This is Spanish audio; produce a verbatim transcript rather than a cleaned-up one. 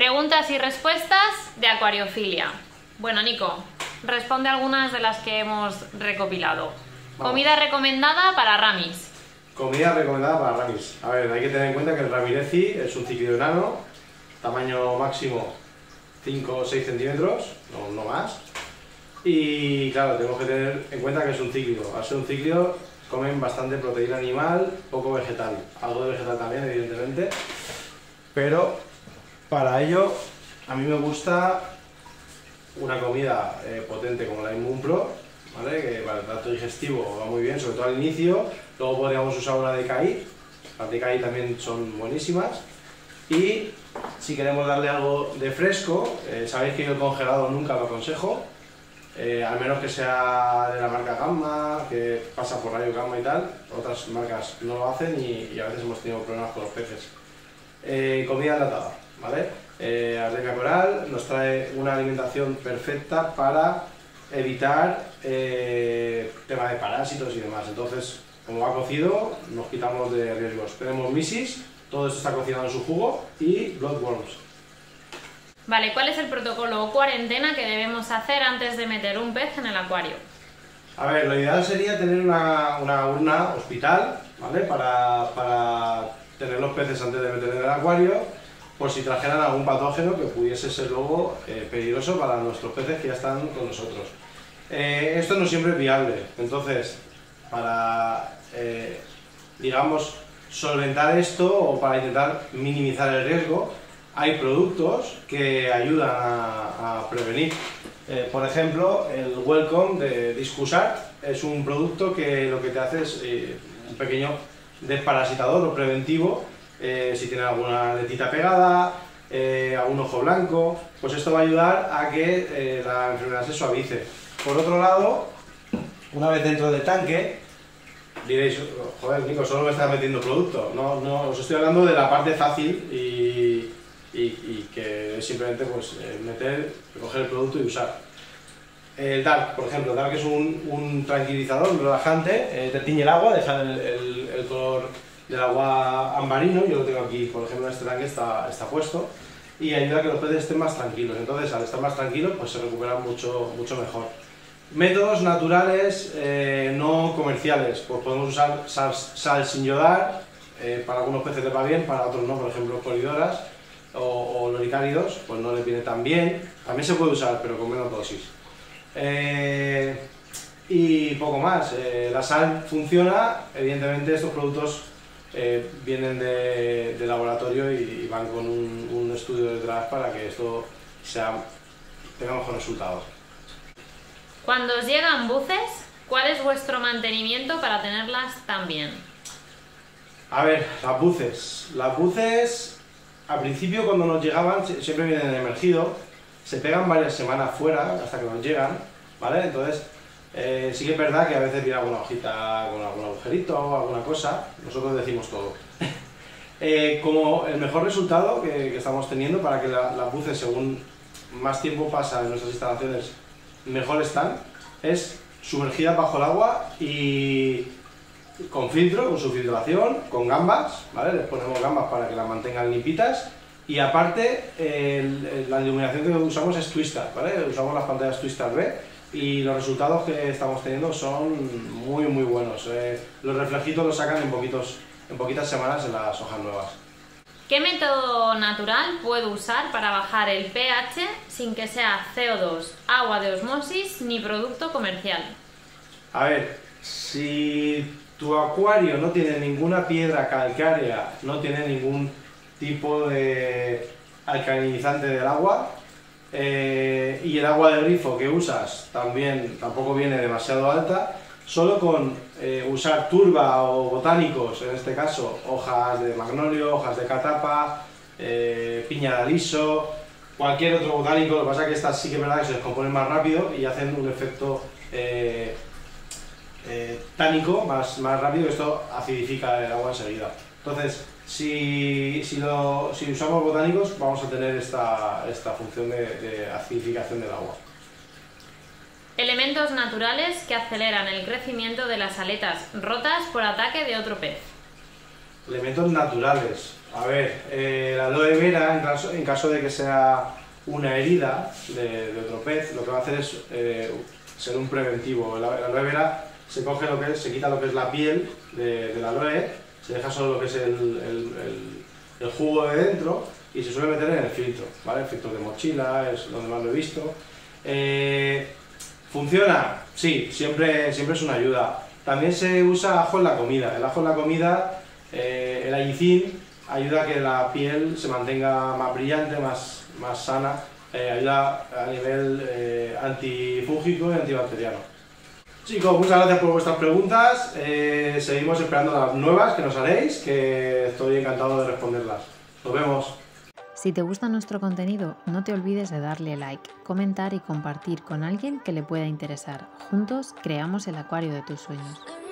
Preguntas y respuestas de acuariofilia. Bueno, Nico, responde algunas de las que hemos recopilado. Vamos. Comida recomendada para ramis. Comida recomendada para ramis. A ver, hay que tener en cuenta que el ramirezi es un cíclido enano, tamaño máximo cinco o seis centímetros, no, no más. Y claro, tenemos que tener en cuenta que es un cíclido. Al ser un cíclido, comen bastante proteína animal, poco vegetal. Algo de vegetal también, evidentemente. Pero para ello, a mí me gusta una comida eh, potente como la Immune Pro, ¿vale? Que para el tracto digestivo va muy bien, sobre todo al inicio. Luego podríamos usar una de K I. Las de K I también son buenísimas. Y si queremos darle algo de fresco, eh, sabéis que yo el congelado nunca lo aconsejo. Eh, al menos que sea de la marca Gamma, que pasa por rayo Gamma y tal. Otras marcas no lo hacen y, y a veces hemos tenido problemas con los peces. Eh, comida enlatada, ¿vale? Eh, Artemia Coral nos trae una alimentación perfecta para evitar eh, tema de parásitos y demás. Entonces, como va cocido, nos quitamos de riesgos. Tenemos misis, todo esto está cocinado en su jugo, y bloodworms. Vale, ¿cuál es el protocolo o cuarentena que debemos hacer antes de meter un pez en el acuario? A ver, lo ideal sería tener una, una urna hospital, ¿vale? Para, para tener los peces antes de meter en el acuario, por si trajeran algún patógeno que pudiese ser luego eh, peligroso para nuestros peces que ya están con nosotros. Eh, esto no siempre es viable, entonces, para, eh, digamos, solventar esto o para intentar minimizar el riesgo, hay productos que ayudan a, a prevenir. Eh, por ejemplo, el Welcome de Discusart es un producto que lo que te hace es eh, un pequeño desparasitador o preventivo. Eh, si tiene alguna letita pegada, eh, algún ojo blanco, pues esto va a ayudar a que eh, la enfermedad se suavice. Por otro lado, una vez dentro del tanque, diréis, joder, Nico, solo me estás metiendo producto. No, no, os estoy hablando de la parte fácil y, y, y que es simplemente pues, meter, coger el producto y usar. El Dark, por ejemplo, Dark es un, un tranquilizador, un relajante, eh, te tiñe el agua, deja el, el, el color del agua ambarino. Yo lo tengo aquí, por ejemplo, en este tanque está, está puesto, y ayuda a que los peces estén más tranquilos. Entonces, al estar más tranquilos, pues se recuperan mucho, mucho mejor. Métodos naturales, eh, no comerciales, pues podemos usar sal, sal sin yodar, eh, para algunos peces les va bien, para otros no, por ejemplo colidoras o, o loricáridos, pues no les viene tan bien. También se puede usar, pero con menos dosis. Eh, y poco más. Eh, la sal funciona, evidentemente estos productos eh, vienen de, de laboratorio y, y van con un, un estudio detrás para que esto sea, tenga mejores resultados. Cuando os llegan buces, ¿cuál es vuestro mantenimiento para tenerlas tan bien? A ver, las buces. Las buces, al principio cuando nos llegaban, siempre vienen emergido, se pegan varias semanas fuera hasta que nos llegan, ¿vale? Entonces, eh, sí que es verdad que a veces viene alguna hojita con algún agujerito o alguna cosa, nosotros decimos todo. eh, como el mejor resultado que, que estamos teniendo para que la, las buces, según más tiempo pasa en nuestras instalaciones, mejor están, es sumergidas bajo el agua y con filtro, con su filtración, con gambas, ¿vale? Les ponemos gambas para que las mantengan limpitas, y aparte el, el, la iluminación que usamos es Twistar, ¿vale? Usamos las pantallas Twistar B y los resultados que estamos teniendo son muy muy buenos. Eh, los reflejitos los sacan en, poquitos, en poquitas semanas en las hojas nuevas. ¿Qué método natural puedo usar para bajar el pH sin que sea C O dos, agua de osmosis ni producto comercial? A ver, si tu acuario no tiene ninguna piedra calcárea, no tiene ningún tipo de alcalinizante del agua, eh, y el agua de grifo que usas también tampoco viene demasiado alta, solo con eh, usar turba o botánicos, en este caso hojas de magnolio, hojas de catapa, eh, piña de aliso, cualquier otro botánico. Lo que pasa es que estas sí que es verdad que se descomponen más rápido y hacen un efecto eh, eh, tánico más, más rápido, que esto acidifica el agua enseguida. Entonces, si, si, lo, si usamos botánicos, vamos a tener esta, esta función de, de acidificación del agua. Elementos naturales que aceleran el crecimiento de las aletas rotas por ataque de otro pez. Elementos naturales. A ver, eh, la aloe vera, en caso, en caso de que sea una herida de, de otro pez, lo que va a hacer es eh, ser un preventivo. La, la aloe vera se coge lo que es, se quita lo que es la piel de, de la aloe, se deja solo lo que es el, el, el, el jugo de dentro y se suele meter en el filtro, ¿vale? El filtro de mochila es donde más lo he visto. Eh, ¿Funciona? Sí, siempre, siempre es una ayuda. También se usa ajo en la comida. El ajo en la comida, eh, el allicin, ayuda a que la piel se mantenga más brillante, más, más sana, eh, ayuda a nivel eh, antifúngico y antibacteriano. Chicos, muchas gracias por vuestras preguntas, eh, seguimos esperando las nuevas que nos haréis, que estoy encantado de responderlas. Nos vemos. Si te gusta nuestro contenido, no te olvides de darle like, comentar y compartir con alguien que le pueda interesar. Juntos creamos el acuario de tus sueños.